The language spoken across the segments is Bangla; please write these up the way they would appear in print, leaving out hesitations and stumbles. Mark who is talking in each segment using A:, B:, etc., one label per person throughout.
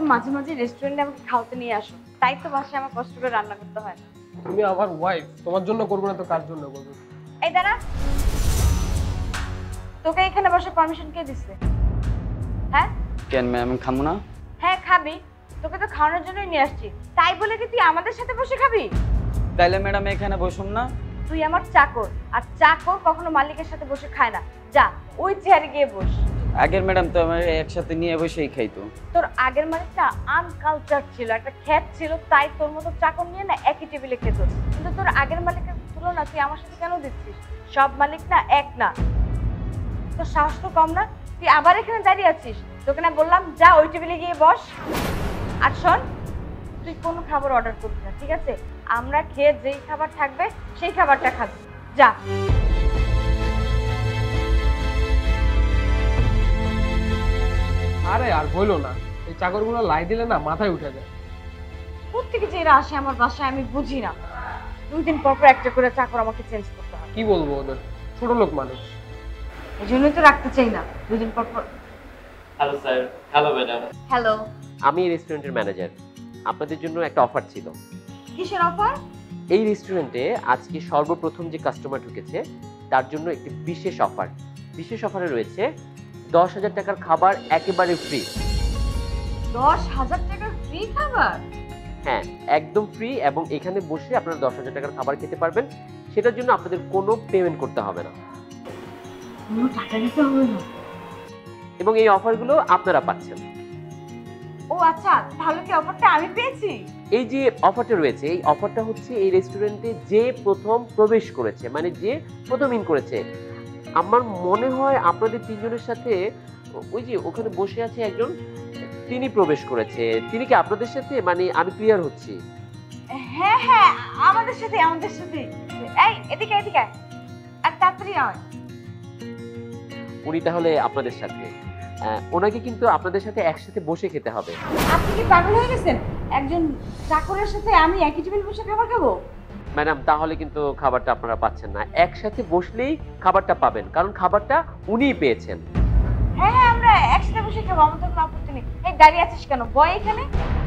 A: মাঝে মাঝে রেস্টুরেন্টে আমাকে খাওয়াতে নিয়ে আসো, তাই তো বাসায় আমার কষ্ট করে রান্না করতে হয় না।
B: তুমি আমার ওয়াইফ, তোমার জন্য করবো না তো কার জন্য করবো?
A: এই দাঁড়া, তোকে এখানে বসে পারমিশন কে দিচ্ছে? হ্যাঁ
C: কেন ম্যাম খামো না?
A: হ্যাঁ খাবি, তোকে তো খাওয়ানোর জন্যই নিয়ে আসছি, তাই বলে কি তুই আমাদের সাথে বসে খাবি?
C: তাইলে ম্যাডাম এখানে বসুন না।
A: তুই আমার চাকর, আর চাকর কখনো মালিকের সাথে বসে খায় না। যা ওই চেয়ারে গিয়ে বস।
C: আগের ম্যাডাম তো আমার একসাথে নিয়ে বসেই খাইতো।
A: তোর আগের মালিকটা আনকালচার ছিল, একটা খ্যাত ছিল, তাই তোর মতো চাকর নিয়ে না একই টেবিলে খেত। কিন্তু তোর আগের মালিকের তুলনা তুই আমার সাথে কেন দিচ্ছিস? সব মালিক না এক না, তোর সাহস তো কম না, তুই আবার এখানে দাঁড়িয়ে আছিস। তোকে না বললাম যা ওই টেবিলে গিয়ে বস। আর শোন, তুই কোনো খাবার অর্ডার করবি না, ঠিক আছে? আমরা খেয়ে যেই খাবার থাকবে সেই খাবারটা খাবি। যা।
B: আরে আর বইলো না, এই চাকরগুলো লাই দিলে না মাথায় উঠে যায়।
A: কোত্থেকে যে এরা আসে আমার বাসায় আমি বুঝি না। 2 দিন পর পর একটা করে চাকর আমাকে চেঞ্জ করতে হয়।
B: কি বলবো, ওদের ছোট লোক মানুষ।
A: এই জন্যই তো রাখতে চাই না 2 দিন পর পর।
C: Hello sir. Hello madam.
A: Hello.
D: আমি এই রেস্টুরেন্টের ম্যানেজার। আপনাদের জন্য একটা অফার ছিল।
A: কিসের অফার?
D: এই রেস্টুরেন্টে আজকে সর্বপ্রথম যে কাস্টমার ঢুকেছে তার জন্য একটি বিশেষ অফার। বিশেষ অফারে রয়েছে 10,000 টাকার খাবার একেবারে ফ্রি।
A: 10,000 টাকার ফ্রি খাবার?
D: হ্যাঁ, একদম ফ্রি, এবং এখানে বসে আপনারা 10,000 টাকার খাবার খেতে পারবেন। সেটার জন্য আপনাদের কোনো পেমেন্ট করতে হবে না,
A: কোনো টাকা দিতে হবে না।
D: এবং এই অফারগুলো আপনারা পাচ্ছেন।
A: ও আচ্ছা, তাহলে কি অফারটা আমি পেয়েছি?
D: এই যে অফারটা রয়েছে, এই অফারটা হচ্ছে এই রেস্টুরেন্টে যে প্রথম প্রবেশ করেছে, মানে যে প্রথম ইন করেছে। আমার মনে হয় আপনাদের তিনজনের সাথে ওই যে ওখানে বসে আছে একজন, তিনি প্রবেশ করেছে। তিনি কি আপনাদের সাথে, মানে আমি ক্লিয়ার হচ্ছি?
A: হ্যাঁ হ্যাঁ, আমাদের সাথে আমাদের সাথে। এই এদিকে এদিকে, আর তাড়াতাড়ি আয়।
D: উনি তাহলে আপনাদের সাথে, ওনাকে কিন্তু আপনাদের সাথে একসাথে বসে খেতে হবে।
A: আপনি কি পাগল হয়ে গেছেন? একজন চাকরের সাথে আমি একই টেবিলে বসে খাবার খাবো?
D: ম্যাডাম, তাহলে কিন্তু খাবারটা আপনারা পাচ্ছেন না। একসাথে বসলেই খাবারটা পাবেন, কারণ খাবারটা উনিই পেয়েছেন।
A: হ্যাঁ হ্যাঁ, আমরা একসাথে বসে খাবো, আমার তো কোনো আপত্তি নেই। এই দাঁড়িয়ে আছিস কেন? বয় এখানে।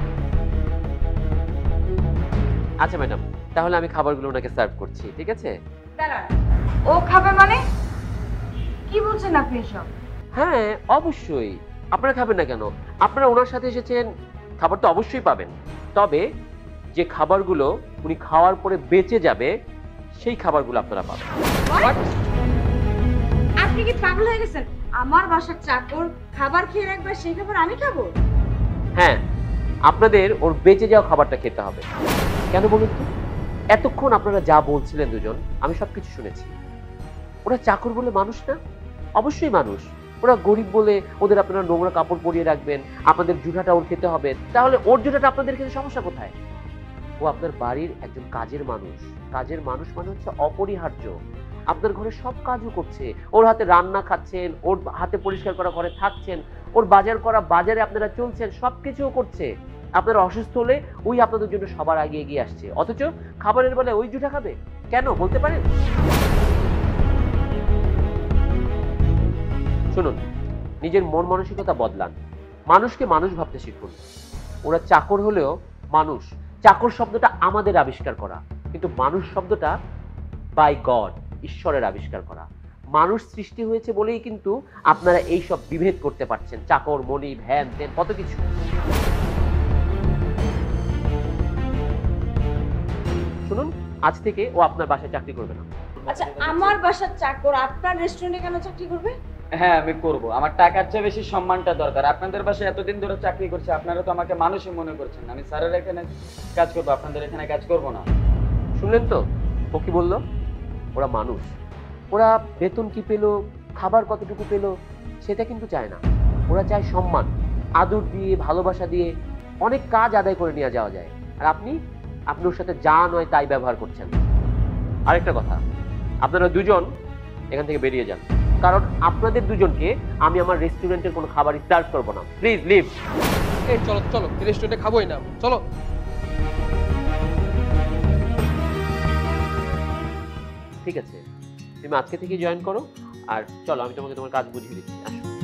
D: আচ্ছা ম্যাডাম, তাহলে আমি খাবারগুলো ওনাকে সার্ভ করছি, ঠিক আছে?
A: দাঁড়ান, ও খাবে মানে? কি বলছেন আপনি এসব?
D: হ্যাঁ অবশ্যই, আপনারা খাবেন না কেন? আপনারা ওনার সাথে এসেছেন, খাবার তো অবশ্যই পাবেন। তবে যে খাবারগুলো উনি খাওয়ার পরে বেঁচে যাবে সেই খাবারগুলো আপনারা পাবেন।
A: আপনি কি পাগল হয়ে গেছেন? আমার বাসার চাকর খাবার খেয়ে রাখবে, সেই খাবার আমি খাবো?
D: হ্যাঁ, আপনাদের ওর বেঁচে যাওয়া খাবারটা খেতে হবে। কেন বলুন তো? এতক্ষণ আপনারা যা বলছিলেন দুজন, আমি সবকিছু শুনেছি। ওরা চাকর বলে মানুষ না? অবশ্যই মানুষ। ওরা গরিব বলে ওদের আপনারা নোংরা কাপড় পরিয়ে রাখবেন, আপনাদের জুঠাটা ওর খেতে হবে। তাহলে ওর জুঠাটা আপনাদের খেতে সমস্যা কোথায়? ও আপনার বাড়ির একজন কাজের মানুষ। কাজের মানুষ মানে হচ্ছে অপরিহার্য। আপনার ঘরে সব কাজও করছে, ওর হাতে রান্না খাচ্ছেন, ওর হাতে পরিষ্কার করা ঘরে থাকছেন, ওর বাজার করা বাজারে আপনারা চলছেন, সবকিছুও করছে। আপনারা অসুস্থ হলে ওই আপনাদের জন্য সবার আগে এগিয়ে আসছে, অথচ খাবারের বেলায় ওই জুঠা খাবে কেন বলতে পারেন? শুনুন, নিজের মন মানসিকতা বদলান, মানুষকে মানুষ ভাবতে শিখুন। ওরা চাকর হলেও মানুষ। চাকর শব্দটা আমাদের আবিষ্কার করা, কিন্তু মানুষ শব্দটা বাই গড, ঈশ্বরের আবিষ্কার করা। মানুষ সৃষ্টি হয়েছে বলেই কিন্তু আপনারা এই সব বিভেদ করতে পারছেন, চাকর মনি ভ্যান তেন কত কিছু। শুনুন, আজ থেকে ও আপনার বাসায় চাকরি করবে না।
A: আচ্ছা, আমার বাসার চাকর আপনার রেস্টুরেন্টে কেন চাকরি করবে?
C: হ্যাঁ আমি করব, আমার টাকার চেয়ে বেশি সম্মানটা দরকার। আপনাদের বাসায় এতদিন ধরে চাকরি করছি, আপনারা তো আমাকে মানুষই মনে করছেন। আমি স্যারের এখানে কাজ করবো, আপনাদের এখানে কাজ করব না।
D: শুনলেন তো ও কি বললো? ওরা মানুষ। ওরা বেতন কি পেলো, খাবার কতটুকু পেলো সেটা কিন্তু চায় না। ওরা চায় সম্মান, আদর দিয়ে, ভালোবাসা দিয়ে অনেক কাজ আদায় করে নিয়ে যাওয়া যায়। আর আপনি ওর সাথে যা নয় তাই ব্যবহার করছেন। আরেকটা কথা, আপনারা দুজন এখান থেকে বেরিয়ে যান, কারণ আপনাদের দুজনকে আমি আমার রেস্টুরেন্টের কোনো খাবার সার্ভ করবো না। Please leave.
B: এই চলো চলো, রেস্টুরেন্টে খাবোই না, চলো।
D: ঠিক আছে, তুমি আজকে থেকে জয়েন করো, আর চলো আমি তোমাকে তোমার কাজ বুঝিয়ে দিচ্ছি। আসো।